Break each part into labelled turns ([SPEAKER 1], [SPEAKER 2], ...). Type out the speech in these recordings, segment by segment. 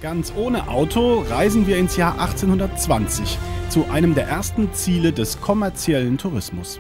[SPEAKER 1] Ganz ohne Auto reisen wir ins Jahr 1820 zu einem der ersten Ziele des kommerziellen Tourismus.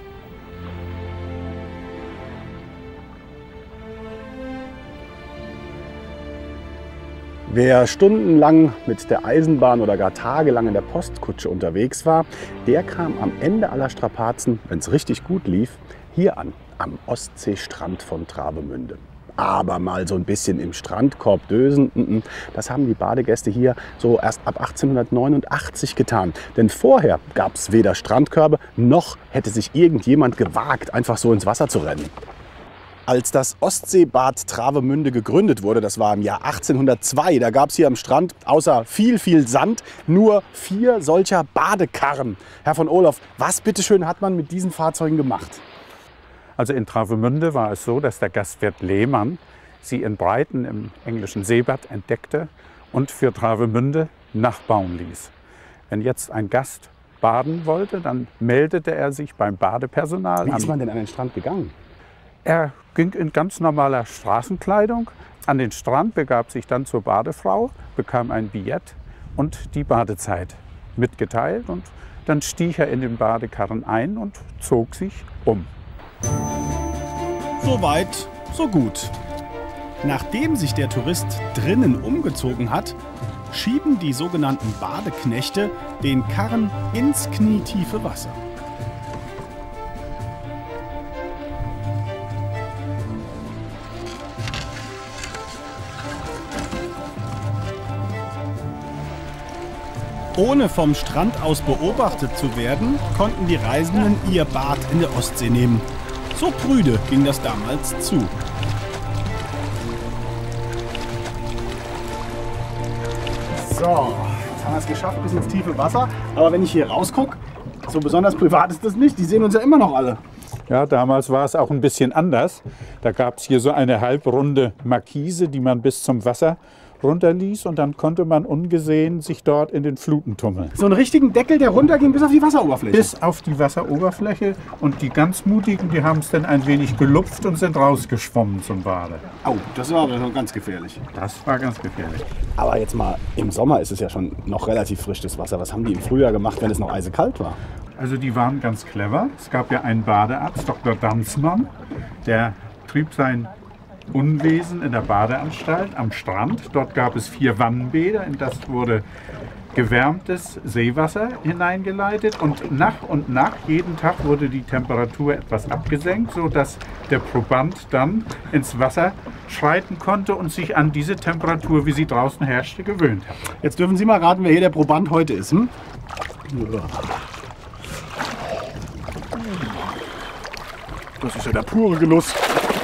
[SPEAKER 2] Wer stundenlang mit der Eisenbahn oder gar tagelang in der Postkutsche unterwegs war, der kam am Ende aller Strapazen, wenn es richtig gut lief, hier an, am Ostseestrand von Travemünde. Aber mal so ein bisschen im Strandkorb dösen, das haben die Badegäste hier so erst ab 1889 getan. Denn vorher gab es weder Strandkörbe, noch hätte sich irgendjemand gewagt, einfach so ins Wasser zu rennen. Als das Ostseebad Travemünde gegründet wurde, das war im Jahr 1802, da gab es hier am Strand außer viel Sand nur 4 solcher Badekarren. Herr von Ohloff, was bitteschön hat man mit diesen Fahrzeugen gemacht?
[SPEAKER 3] Also in Travemünde war es so, dass der Gastwirt Lehmann sie in Breiten im englischen Seebad entdeckte und für Travemünde nachbauen ließ. Wenn jetzt ein Gast baden wollte, dann meldete er sich beim Badepersonal an.
[SPEAKER 2] Wie ist man denn an den Strand gegangen?
[SPEAKER 3] Er ging in ganz normaler Straßenkleidung an den Strand, begab sich dann zur Badefrau, bekam ein Billett und die Badezeit mitgeteilt. Und dann stieg er in den Badekarren ein und zog sich um.
[SPEAKER 1] So weit, so gut. Nachdem sich der Tourist drinnen umgezogen hat, schieben die sogenannten Badeknechte den Karren ins knietiefe Wasser. Ohne vom Strand aus beobachtet zu werden, konnten die Reisenden ihr Bad in der Ostsee nehmen. So prüde ging das damals zu.
[SPEAKER 2] So, jetzt haben wir es geschafft bis ins tiefe Wasser. Aber wenn ich hier rausgucke, so besonders privat ist das nicht. Die sehen uns ja immer noch alle.
[SPEAKER 3] Ja, damals war es auch ein bisschen anders. Da gab es hier so eine halbrunde Markise, die man bis zum Wasser runterließ und dann konnte man ungesehen sich dort in den Fluten tummeln.
[SPEAKER 2] So einen richtigen Deckel, der runterging bis auf die Wasseroberfläche?
[SPEAKER 3] Bis auf die Wasseroberfläche und die ganz Mutigen, die haben es dann ein wenig gelupft und sind rausgeschwommen zum Bade.
[SPEAKER 2] Au, das war aber schon ganz gefährlich.
[SPEAKER 3] Das war ganz gefährlich.
[SPEAKER 2] Aber jetzt mal, im Sommer ist es ja schon noch relativ frisch, das Wasser. Was haben die im Frühjahr gemacht, wenn es noch eisekalt war?
[SPEAKER 3] Also die waren ganz clever. Es gab ja einen Badearzt, Dr. Danzmann, der trieb sein Unwesen in der Badeanstalt am Strand. Dort gab es 4 Wannenbäder, in das wurde gewärmtes Seewasser hineingeleitet und nach, jeden Tag wurde die Temperatur etwas abgesenkt, sodass der Proband dann ins Wasser schreiten konnte und sich an diese Temperatur, wie sie draußen herrschte, gewöhnt hat.
[SPEAKER 2] Jetzt dürfen Sie mal raten, wer hier der Proband heute ist. Hm? Das ist ja der pure Genuss.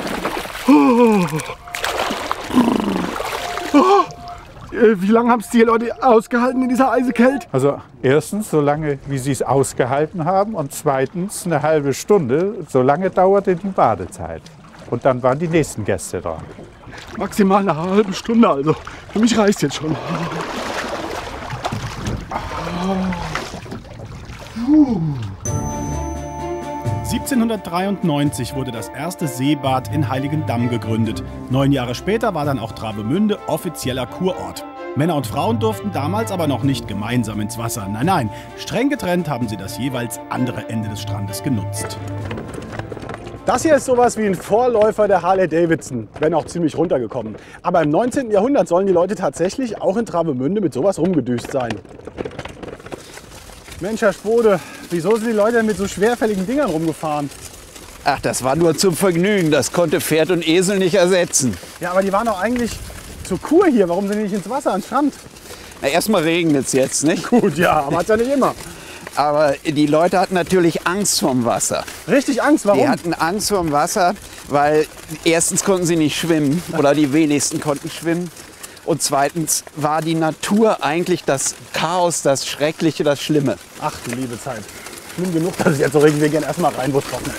[SPEAKER 2] Wie lange haben es die Leute ausgehalten in dieser Eisekälte?
[SPEAKER 3] Also erstens so lange, wie sie es ausgehalten haben und zweitens eine halbe Stunde. So lange dauerte die Badezeit. Und dann waren die nächsten Gäste dran.
[SPEAKER 2] Maximal eine halbe Stunde also. Für mich reicht jetzt schon.
[SPEAKER 1] 1793 wurde das erste Seebad in Heiligendamm gegründet. 9 Jahre später war dann auch Travemünde offizieller Kurort. Männer und Frauen durften damals aber noch nicht gemeinsam ins Wasser. Nein, streng getrennt haben sie das jeweils andere Ende des Strandes genutzt.
[SPEAKER 2] Das hier ist sowas wie ein Vorläufer der Harley-Davidson, wenn auch ziemlich runtergekommen. Aber im 19. Jahrhundert sollen die Leute tatsächlich auch in Travemünde mit sowas rumgedüst sein. Mensch, Herr Spode, wieso sind die Leute denn mit so schwerfälligen Dingern rumgefahren?
[SPEAKER 4] Ach, das war nur zum Vergnügen. Das konnte Pferd und Esel nicht ersetzen.
[SPEAKER 2] Ja, aber die waren doch eigentlich zur Kur hier. Warum sind die nicht ins Wasser, an den Strand?
[SPEAKER 4] Na, erstmal regnet es jetzt, nicht?
[SPEAKER 2] Gut, ja, aber hat's ja nicht immer.
[SPEAKER 4] Aber die Leute hatten natürlich Angst vorm Wasser.
[SPEAKER 2] Richtig Angst, warum?
[SPEAKER 4] Die hatten Angst vorm Wasser, weil erstens konnten sie nicht schwimmen oder die wenigsten konnten schwimmen. Und zweitens war die Natur eigentlich das Chaos, das Schreckliche, das Schlimme.
[SPEAKER 2] Ach du liebe Zeit. Schlimm genug, dass es jetzt so regnet. Wir gehen erstmal rein, wo es trocken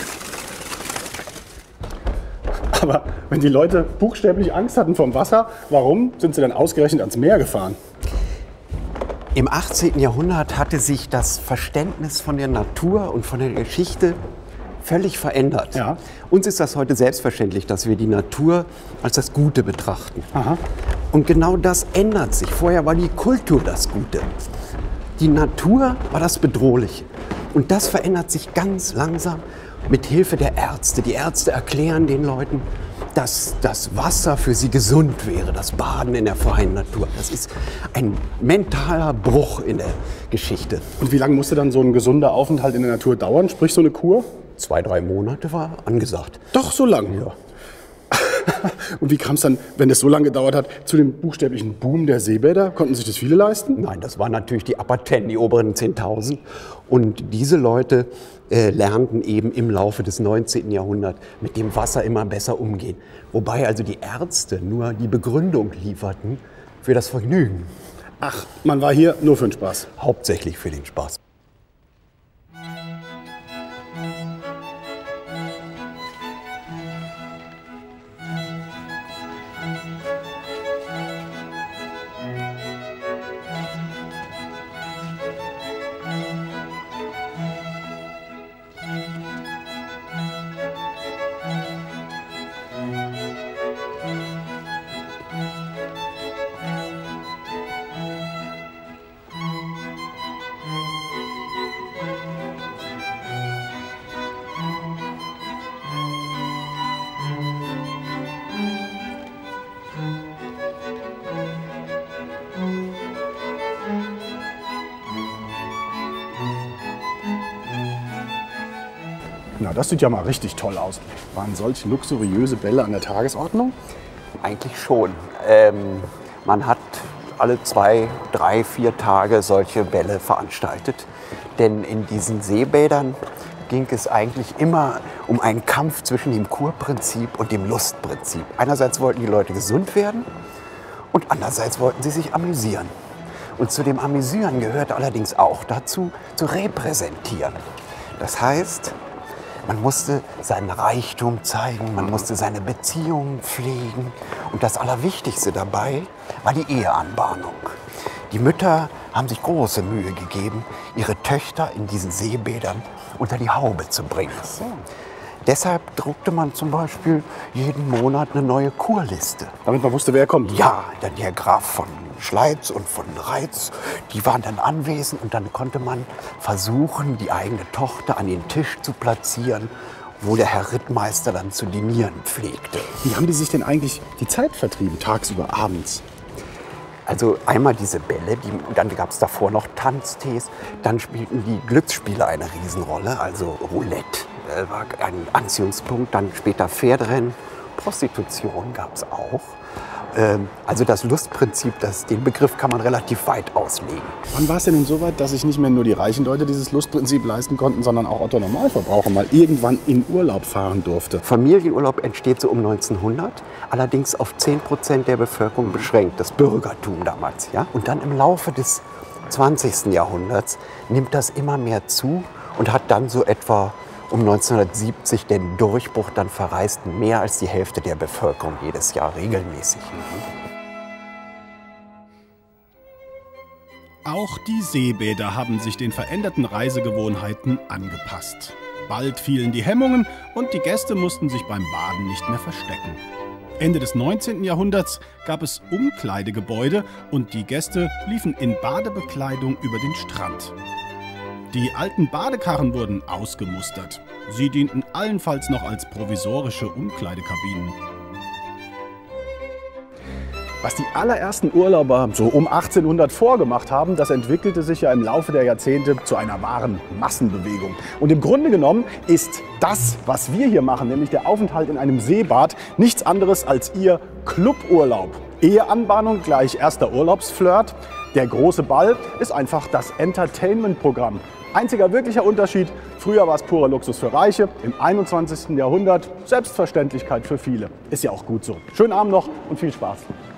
[SPEAKER 2] ist. Aber wenn die Leute buchstäblich Angst hatten vom Wasser, warum sind sie dann ausgerechnet ans Meer gefahren?
[SPEAKER 4] Im 18. Jahrhundert hatte sich das Verständnis von der Natur und von der Geschichte völlig verändert.
[SPEAKER 2] Ja.
[SPEAKER 4] Uns ist das heute selbstverständlich, dass wir die Natur als das Gute betrachten.
[SPEAKER 2] Aha.
[SPEAKER 5] Und genau das ändert sich. Vorher war die Kultur das Gute. Die Natur war das Bedrohliche. Und das verändert sich ganz langsam mit Hilfe der Ärzte. Die Ärzte erklären den Leuten, dass das Wasser für sie gesund wäre, das Baden in der freien Natur. Das ist ein mentaler Bruch in der Geschichte.
[SPEAKER 2] Und wie lange musste dann so ein gesunder Aufenthalt in der Natur dauern? Sprich so eine Kur?
[SPEAKER 5] 2, 3 Monate war angesagt.
[SPEAKER 2] Doch, so lang?
[SPEAKER 5] Ja.
[SPEAKER 2] Und wie kam es dann, wenn das so lange gedauert hat, zu dem buchstäblichen Boom der Seebäder? Konnten sich das viele leisten?
[SPEAKER 5] Nein, das waren natürlich die Upper 10, die oberen 10.000. Und diese Leute lernten eben im Laufe des 19. Jahrhunderts mit dem Wasser immer besser umgehen. Wobei also die Ärzte nur die Begründung lieferten für das Vergnügen.
[SPEAKER 2] Ach, man war hier nur für den Spaß.
[SPEAKER 5] Hauptsächlich für den Spaß.
[SPEAKER 2] Na, das sieht ja mal richtig toll aus. Waren solche luxuriöse Bälle an der Tagesordnung?
[SPEAKER 5] Eigentlich schon. Man hat alle 2, 3, 4 Tage solche Bälle veranstaltet. Denn in diesen Seebädern ging es eigentlich immer um einen Kampf zwischen dem Kurprinzip und dem Lustprinzip. Einerseits wollten die Leute gesund werden und andererseits wollten sie sich amüsieren. Und zu dem Amüsieren gehört allerdings auch dazu, zu repräsentieren. Das heißt, man musste seinen Reichtum zeigen, man musste seine Beziehungen pflegen. Und das Allerwichtigste dabei war die Eheanbahnung. Die Mütter haben sich große Mühe gegeben, ihre Töchter in diesen Seebädern unter die Haube zu bringen. Deshalb druckte man zum Beispiel jeden Monat eine neue Kurliste.
[SPEAKER 2] Damit man wusste, wer kommt.
[SPEAKER 5] Ja, dann der Graf von Schleiz und von Reitz, die waren dann anwesend und dann konnte man versuchen, die eigene Tochter an den Tisch zu platzieren, wo der Herr Rittmeister dann zu dinieren pflegte.
[SPEAKER 2] Wie haben die sich denn eigentlich die Zeit vertrieben, tagsüber, abends?
[SPEAKER 5] Also einmal diese Bälle, dann gab es davor noch Tanztees, dann spielten die Glücksspiele eine Riesenrolle, also Roulette war ein Anziehungspunkt, dann später Pferderennen, Prostitution gab es auch. Also das Lustprinzip, den Begriff kann man relativ weit auslegen.
[SPEAKER 2] Wann war es denn so weit, dass sich nicht mehr nur die reichen Leute dieses Lustprinzip leisten konnten, sondern auch Otto Normalverbraucher mal irgendwann in Urlaub fahren durfte?
[SPEAKER 5] Familienurlaub entsteht so um 1900, allerdings auf 10% der Bevölkerung beschränkt, das Bürgertum damals. Ja? Und dann im Laufe des 20. Jahrhunderts nimmt das immer mehr zu und hat dann so etwa um 1970 den Durchbruch, dann verreisten mehr als die Hälfte der Bevölkerung jedes Jahr regelmäßig.
[SPEAKER 1] Auch die Seebäder haben sich den veränderten Reisegewohnheiten angepasst. Bald fielen die Hemmungen und die Gäste mussten sich beim Baden nicht mehr verstecken. Ende des 19. Jahrhunderts gab es Umkleidegebäude und die Gäste liefen in Badebekleidung über den Strand. Die alten Badekarren wurden ausgemustert. Sie dienten allenfalls noch als provisorische Umkleidekabinen.
[SPEAKER 2] Was die allerersten Urlauber so um 1800 vorgemacht haben, das entwickelte sich ja im Laufe der Jahrzehnte zu einer wahren Massenbewegung. Und im Grunde genommen ist das, was wir hier machen, nämlich der Aufenthalt in einem Seebad, nichts anderes als ihr Cluburlaub. Eheanbahnung gleich erster Urlaubsflirt. Der große Ball ist einfach das Entertainment-Programm. Einziger wirklicher Unterschied, früher war es purer Luxus für Reiche, im 21. Jahrhundert Selbstverständlichkeit für viele. Ist ja auch gut so. Schönen Abend noch und viel Spaß.